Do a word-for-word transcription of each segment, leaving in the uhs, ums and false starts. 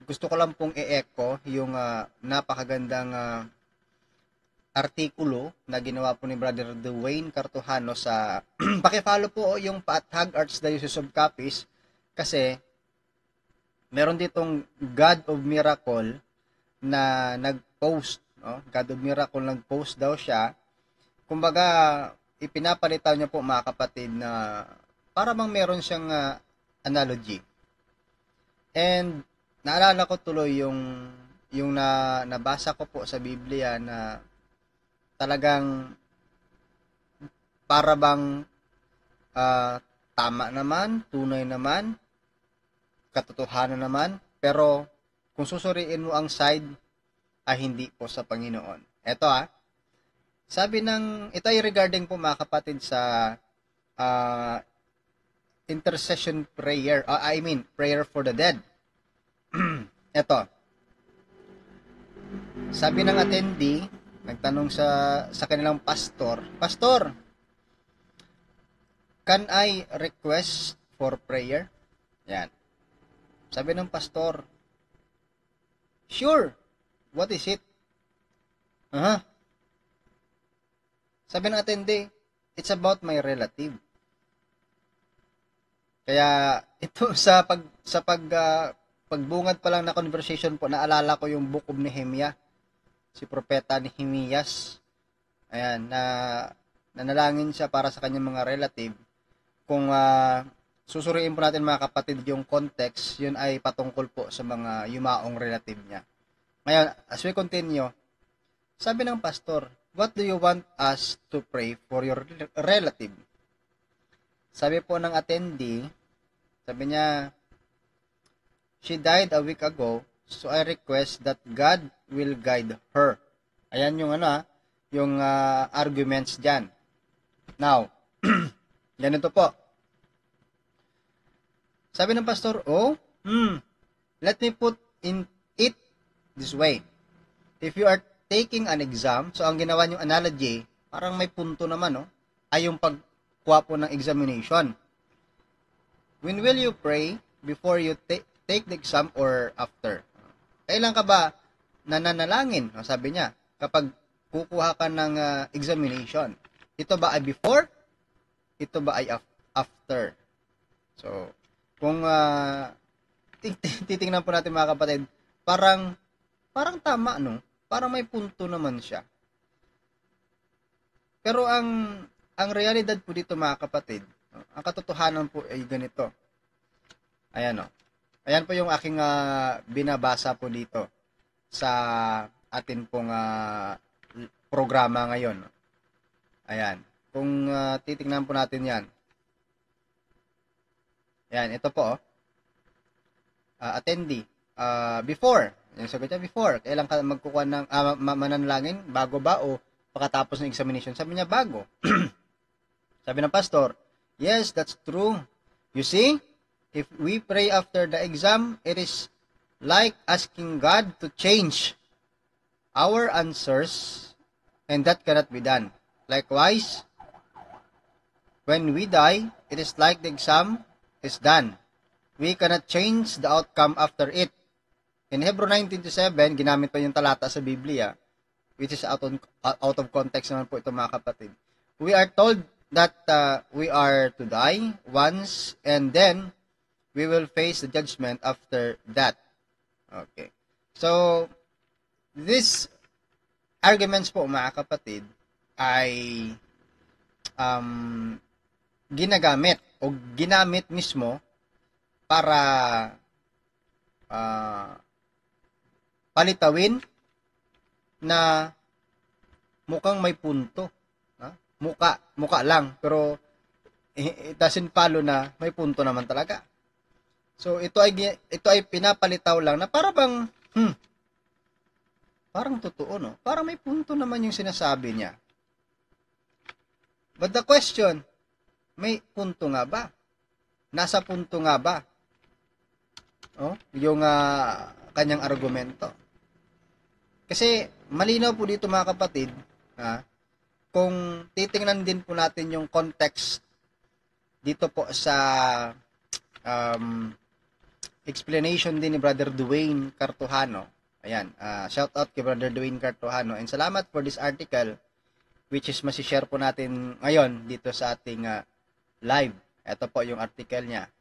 gusto ko lang pong i-echo yung uh, napakagandang uh, artikulo na ginawa po ni Brother Dwayne Cartujano sa paki-follow po yung Pathag Archdiocese of Capiz kasi meron ditong God of Miracle na nag-post, no? God of Miracle nag-post daw siya. Kumbaga, ipinapalitaw niya po mga kapatid na para bang meron siyang uh, analogy. And naalala ko tuloy yung yung na nabasa ko po sa Biblia na talagang para bang uh, tama naman, tunay naman, katotohanan naman, pero kung susuriin mo ang side, ay hindi po sa Panginoon. Eto ah, sabi ng, ito ay regarding po mga kapatid sa uh, intercession prayer, uh, I mean, prayer for the dead. Eto, sabi ng attendee, nagtanong sa sa kanilang pastor, Pastor, can I request for prayer? Yan. Sabi ng pastor, sure. What is it? Uh-huh. Sabi ng attendee, it's about my relative. Kaya ito sa pag sa pag uh, pagbungad pa lang na conversation po, naalala ko yung Book of Nehemiah. Si propeta Nehemias. Ayan, na nanalangin siya para sa kanyang mga relative. Kung uh, susuriin po natin mga kapatid yung context, yun ay patungkol po sa mga yumaong relative niya. Ngayon, as we continue, sabi ng pastor, what do you want us to pray for your relative? Sabi po ng attendee, sabi niya, she died a week ago, so I request that God will guide her. Ayan yung ano ha, yung uh, arguments dyan. Now, ganito po. Sabi ng pastor, oh, hmm, let me put in it this way. If you are taking an exam, so ang ginawa niyong analogy, parang may punto naman, no? Ay yung pagkuha po ng examination. When will you pray before you ta- take the exam or after? Kailan ka ba nananalangin? Sabi niya, kapag kukuha ka ng uh, examination, ito ba ay before? Ito ba ay af- after? So, kung uh, titingnan po natin mga kapatid, parang parang tama, no? Parang may punto naman siya. Pero ang ang realidad po dito mga kapatid, ang katotohanan po ay ganito. Ayan o. Ayan po yung aking uh, binabasa po dito sa atin pong uh, programa ngayon. Ayan. Kung uh, titingnan po natin yan. Ayan, ito po. Uh, attendee. Uh, before. Yung sagot niya, before. Kailan ka magkukuha ng uh, mananalangin? Bago ba o pagkatapos ng examination? Sabi niya, bago. Sabi ng pastor, yes, that's true. You see, if we pray after the exam, it is like asking God to change our answers, and that cannot be done. Likewise, when we die, it is like the exam is done. We cannot change the outcome after it. In Hebrew nine twenty-seven, ginamit pa yung talata sa Biblia, which is out, on, out of context naman po ito mga kapatid. We are told that uh, we are to die once, and then we will face the judgment after that. Okay. So, these arguments po mga kapatid ay um, ginagamit o ginamit mismo para uh, palitawin na mukhang may punto. Ha? Muka, muka lang, pero it doesn't follow na may punto naman talaga. So, ito ay, ito ay pinapalitaw lang na para bang, hmm, parang totoo, no? Parang may punto naman yung sinasabi niya. But the question, may punto nga ba? Nasa punto nga ba? Oh, yung uh, kanyang argumento. Kasi, malinaw po dito mga kapatid, ha? Kung titingnan din po natin yung context dito po sa um, explanation din ni Brother Dwayne Cartojano. Ayan, uh, shout out kay Brother Dwayne Cartojano. And salamat for this article, which is masishare po natin ngayon dito sa ating uh, live. Ito po yung article niya.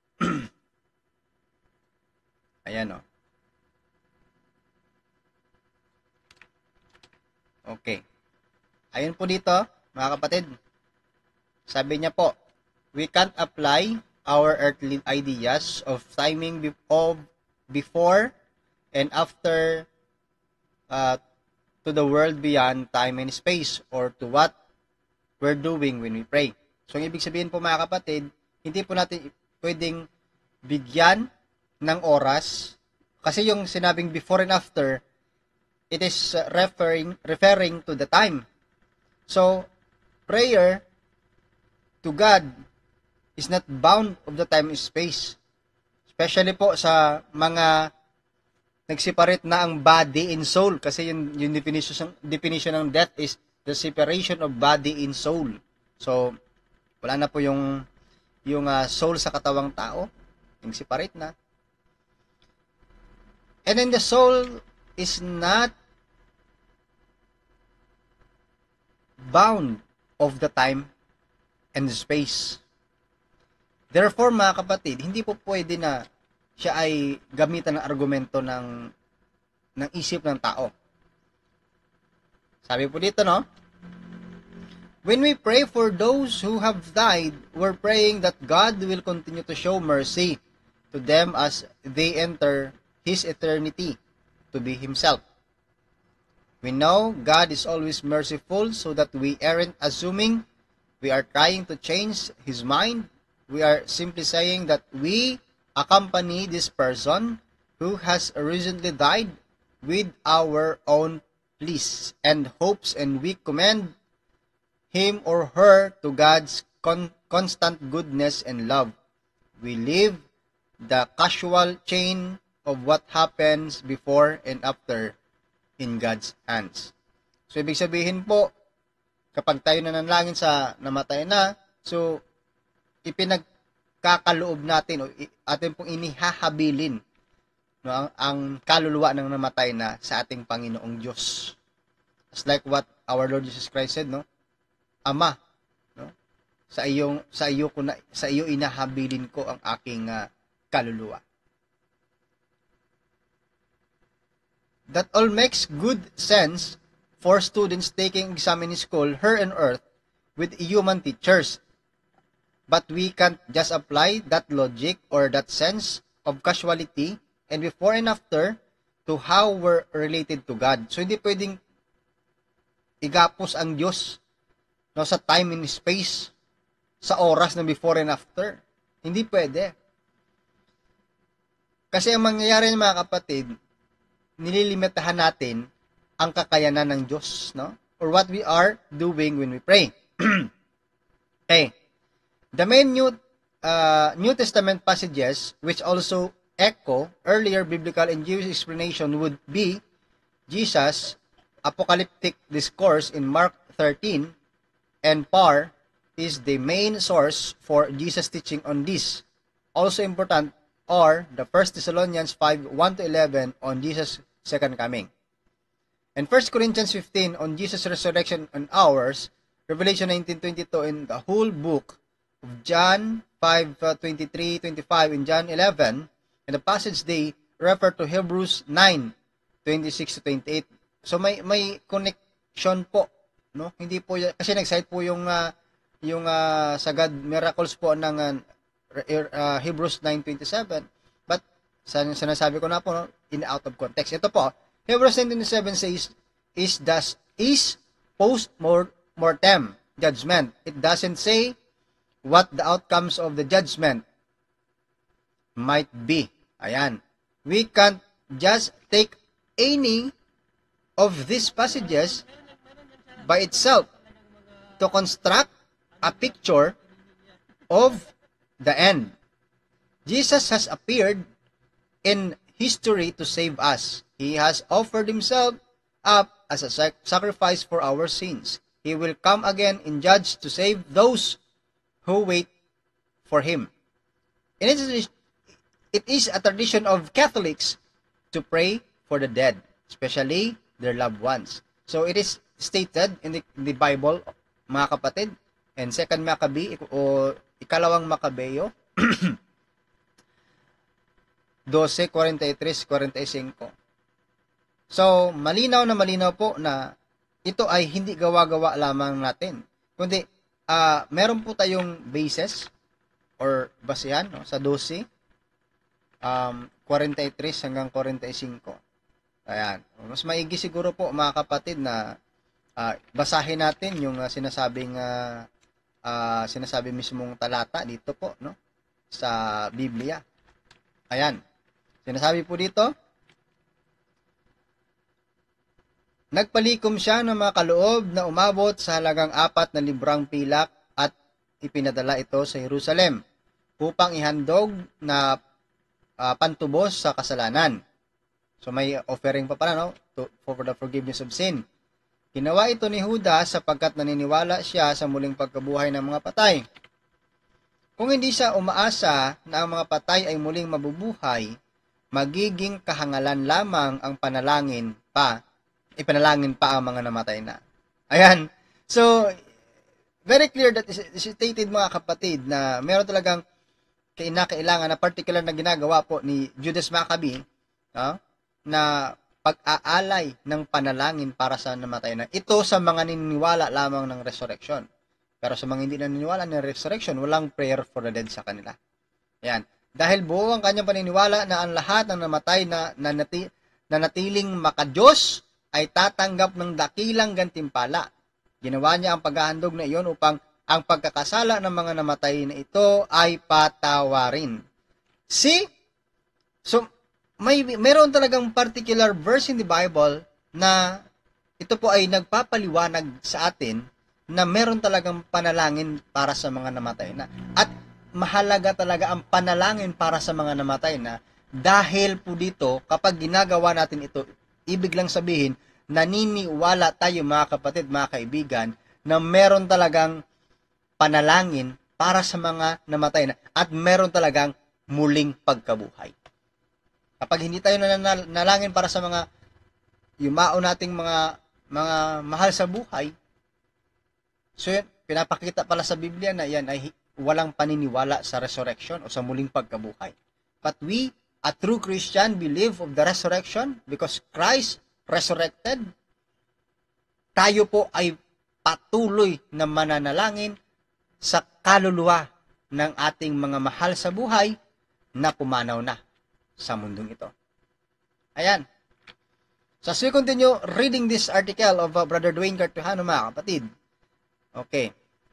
Ayan o. Oh. Okay. Ayun po dito, mga kapatid. Sabi niya po, we can't apply our earthly ideas of timing be- of before and after uh, to the world beyond time and space, or to what we're doing when we pray. So, ang ibig sabihin po, mga kapatid, hindi po natin pwedeng bigyan ng oras, kasi yung sinabing before and after, it is uh, referring referring to the time. So, prayer to God is not bound of the time and space. Especially po sa mga nagseparate na ang body and soul, kasi yung, yung definition, definition ng death is the separation of body and soul. So, wala na po yung yung uh, soul sa katawang tao, yung separate na. And then the soul is not bound of the time and the space. Therefore, mga kapatid, hindi po pwede na siya ay gamitan ng argumento ng ng isip ng tao. Sabi po dito, no? When we pray for those who have died, we're praying that God will continue to show mercy to them as they enter His eternity to be Himself. We know God is always merciful, so that we aren't assuming we are trying to change His mind. We are simply saying that we accompany this person who has recently died with our own pleas and hopes, and we commend him or her to God's con- constant goodness and love. We leave the casual chain of what happens before and after in God's hands. So, ibig sabihin po, kapag tayo nananalangin sa namatay na, so, ipinagkakaloob natin o atin pong inihahabilin, no, ang, ang kaluluwa ng namatay na sa ating Panginoong Diyos. Just like what our Lord Jesus Christ said, no? Ama, no? Sa iyong sa iyo ko na, sa iyo inahabilin ko ang aking uh, kaluluwa. That all makes good sense for students taking exam in school here on earth with human teachers. But we can't just apply that logic or that sense of causality and before and after to how we're related to God. So, hindi pwedeng igapos ang Diyos, no, sa time and space, sa oras na before and after. Hindi pwede. Kasi ang mangyayari, mga kapatid, nililimitahan natin ang kakayanan ng Diyos, no? Or what we are doing when we pray. Okay. The main New, uh, New Testament passages, which also echo earlier biblical and Jewish explanation, would be Jesus' apocalyptic discourse in Mark thirteen, and Par is the main source for Jesus' teaching on this. Also important are the First Thessalonians five, one to eleven on Jesus' second coming. And First Corinthians fifteen on Jesus' resurrection and ours, Revelation nineteen twenty-two, and the whole book of John five, twenty-three, twenty-five, and John eleven, and the passage they refer to Hebrews nine, twenty-six to twenty-eight. So may may connection po, no? Hindi po kasi nag-cite po yung uh, yung uh, sagad miracles po ng uh, uh, Hebrews nine twenty-seven, but sinasabi ko na po, no, in out of context. Ito po, Hebrews nine twenty-seven says is thus is post mortem judgment. It doesn't say what the outcomes of the judgment might be. Ayan. We can't just take any of these passages by itself to construct a picture of the end. Jesus has appeared in history to save us. He has offered himself up as a sac- sacrifice for our sins. He will come again in judge to save those who wait for him. In its, it is a tradition of Catholics to pray for the dead, especially their loved ones. So it is stated in the, in the Bible, mga kapatid, and second Maccabees o ikalawang Makabeyo twelve, forty-three, forty-five. So, malinaw na malinaw po na ito ay hindi gawa-gawa lamang natin. Kundi, uh, meron po tayong basis or basihan no, sa twelve, um, forty-three hanggang forty-five. Ayan. Mas maigi siguro po mga kapatid na uh, basahin natin yung uh, sinasabing uh, uh, sinasabi mismong talata dito po no sa Biblia. Ayan. Sinasabi po dito, nagpalikom siya ng mga kaloob na umabot sa halagang apat na librang pilak at ipinadala ito sa Jerusalem upang ihandog na uh, pantubos sa kasalanan. So may offering pa pala no to, for the forgiveness of sin. Ginawa ito ni Judas sapagkat naniniwala siya sa muling pagkabuhay ng mga patay. Kung hindi siya umaasa na ang mga patay ay muling mabubuhay, magiging kahangalan lamang ang panalangin pa, ipanalangin pa ang mga namatay na. Ayan. So, very clear that is stated mga kapatid na meron talagang kinakailangan na particular na ginagawa po ni Judas Maccabee no, na pag-aalay ng panalangin para sa namatay na. Ito sa mga naniniwala lamang ng resurrection. Pero sa mga hindi naniniwala ng resurrection, walang prayer for the dead sa kanila. Ayan. Dahil buo ang kanyang paniniwala na ang lahat ng namatay na, na, nati, na natiling makadiyos ay tatanggap ng dakilang gantimpala. Ginawa niya ang paghahandog na iyon upang ang pagkakasala ng mga namatay na ito ay patawarin. See? So, may meron talagang particular verse in the Bible na ito po ay nagpapaliwanag sa atin na meron talagang panalangin para sa mga namatay na. At mahalaga talaga ang panalangin para sa mga namatay na dahil po dito, kapag ginagawa natin ito, ibig lang sabihin, naniniwala tayo mga kapatid, mga kaibigan, na meron talagang panalangin para sa mga namatay na at meron talagang muling pagkabuhay. Kapag hindi tayo nanalangin para sa mga yumao nating mga mga mahal sa buhay, so yun, pinapakita pala sa Biblia na yan ay walang paniniwala sa resurrection o sa muling pagkabuhay. But we, a true Christian, believe of the resurrection because Christ resurrected. Tayo po ay patuloy na mananalangin sa kaluluwa ng ating mga mahal sa buhay na pumanaw na sa mundong ito. Ayan. So, as we continue reading this article of uh, Brother Dwayne Cartujano, mga kapatid. Okay.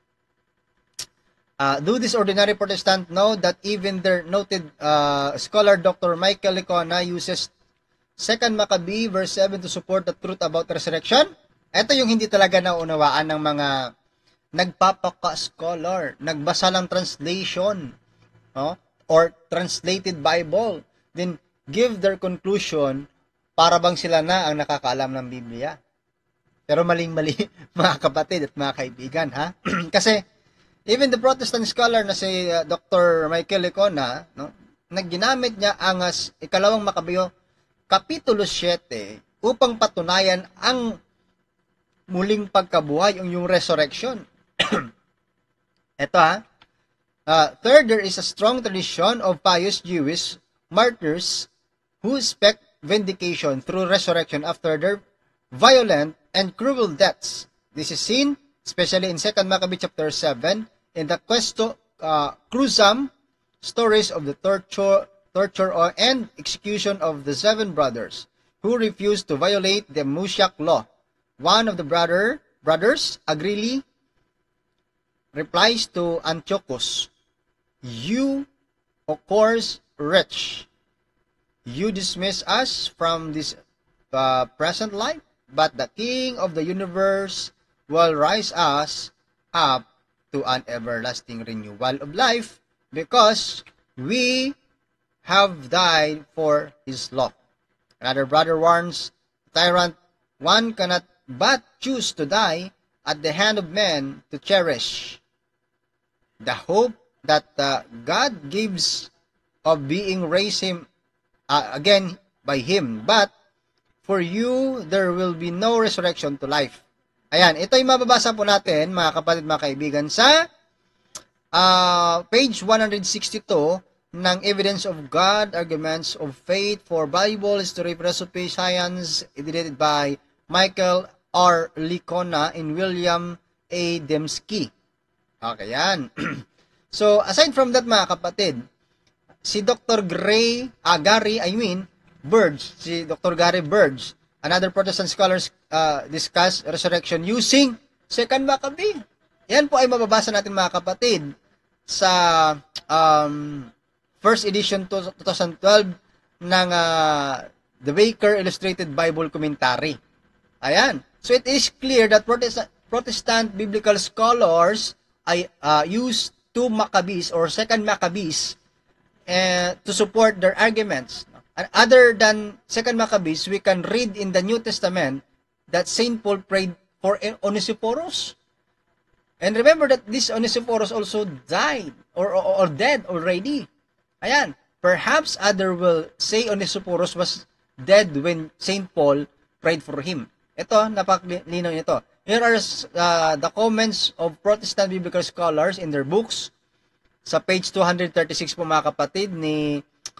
Uh, do this ordinary Protestant know that even their noted uh, scholar Doctor Michael Licona uses second Maccabee verse seven to support the truth about resurrection? Ito yung hindi talaga naunawaan ng mga nagpapaka-scholar, nagbasa ng translation, no? Or translated Bible, then give their conclusion para bang sila na ang nakakaalam ng Biblia. Pero maling-mali, mga kapatid at mga kaibigan, ha? Kasi even the Protestant scholar na si uh, Doctor Michael Licona, no, nagginamit niya ang uh, ikalawang Makabeyo, Kapitulo seven, upang patunayan ang muling pagkabuhay, yung, yung resurrection. Ito ha, uh, third, there is a strong tradition of pious Jewish martyrs who expect vindication through resurrection after their violent and cruel deaths. This is seen especially in second Maccabees chapter seven, in the Questo uh, Cruzam stories of the torture, torture and execution of the seven brothers who refused to violate the Mosaic law. One of the brother brothers, Agrili, replies to Antiochus, "You, of course, wretch, you dismiss us from this uh, present life, but the King of the universe will rise us up to an everlasting renewal of life because we have died for his law." Another brother warns the tyrant, one cannot but choose to die at the hand of men to cherish the hope that uh, God gives of being raised him uh, again by him. But for you, there will be no resurrection to life. Ayan, ito yung mababasa po natin, mga kapatid, mga kaibigan, sa uh, page one sixty-two ng Evidence of God, Arguments of Faith for Bible, History, Philosophy, Science, edited by Michael R. Licona and William A. Dembski. Okay, yan. So, aside from that, mga kapatid, si Doctor Gray, ah, Gary, I mean, Burge, si Doctor Gary Burge, another Protestant scholars uh, discuss resurrection using Second Maccabee. Yan po ay mababasa natin, mga kapatid, sa um, first edition twenty twelve ng uh, The Baker Illustrated Bible Commentary. Ayan. So, it is clear that Protestant, Protestant biblical scholars ay uh, use two Maccabees or Second Maccabees uh, to support their arguments. And other than Second Maccabees, we can read in the New Testament that Saint Paul prayed for Onesiphorus. And remember that this Onesiphorus also died or, or, or dead already. Ayan. Perhaps other will say Onesiphorus was dead when Saint Paul prayed for him. Ito, napaklinaw nito. Here are uh, the comments of Protestant biblical scholars in their books. Sa page two thirty-six po, mga kapatid, ni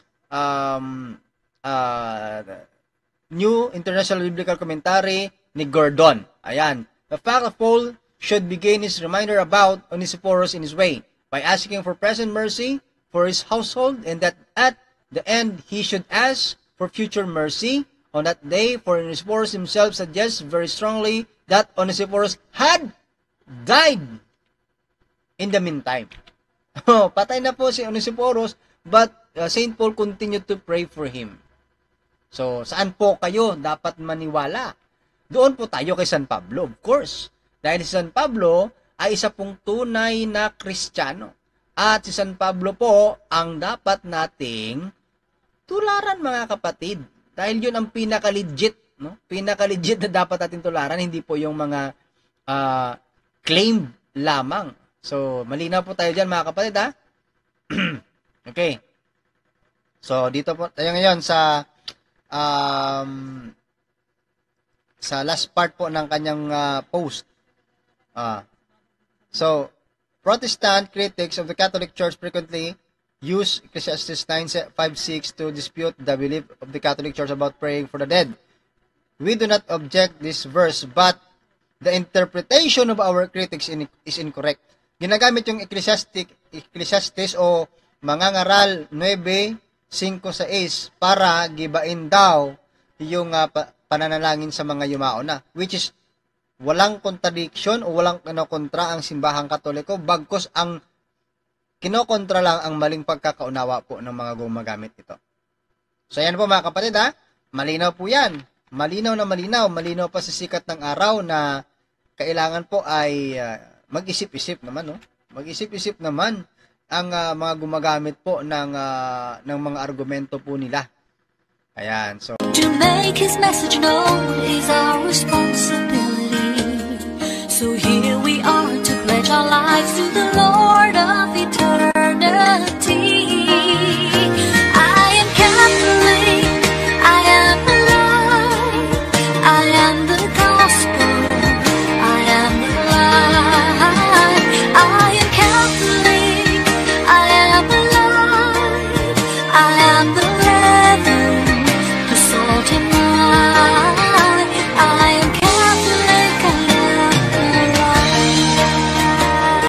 um, uh, New International Biblical Commentary ni Gordon. Ayan. The fact of Paul should begin his reminder about Onesiphorus in his way by asking for present mercy for his household, and that at the end he should ask for future mercy on that day, for Onesiphorus himself suggests very strongly that Onesiphorus had died in the meantime. Oh, patay na po si Onesiphorus, but uh, Saint Paul continued to pray for him. So, saan po kayo dapat maniwala? Doon po tayo kay San Pablo, of course. Dahil si San Pablo ay isa pong tunay na Kristiyano. At si San Pablo po ang dapat nating tularan, mga kapatid. Dahil yun ang pinaka-legit, no? Pinaka-legit na dapat natin tularan, hindi po yung mga uh, claim lamang. So, malinaw po tayo dyan, mga kapatid, ha? Okay. So, dito po tayo ngayon sa um, sa last part po ng kanyang uh, post. Uh, so, Protestant critics of the Catholic Church frequently use Ecclesiastes nine five six to dispute the belief of the Catholic Church about praying for the dead. We do not object this verse, but the interpretation of our critics in, is incorrect. Ginagamit yung Ecclesiastic, Ecclesiastes o mangangaral nine five six para gibain daw yung uh, pananalangin sa mga yumao na, which is walang contradiction o walang kinokontra ang simbahang Katoliko, bagkus ang kinokontra lang ang maling pagkakaunawa po ng mga gumagamit ito. So, yan po, mga kapatid, ha? Malinaw po yan. Malinaw na malinaw. Malinaw pa sa sikat ng araw na kailangan po ay uh, mag-isip-isip naman, no? Mag-isip-isip naman ang uh, mga gumagamit po ng, uh, ng mga argumento po nila. Ayan, so... To make his message known is our responsibility. So here we are to pledge our lives to the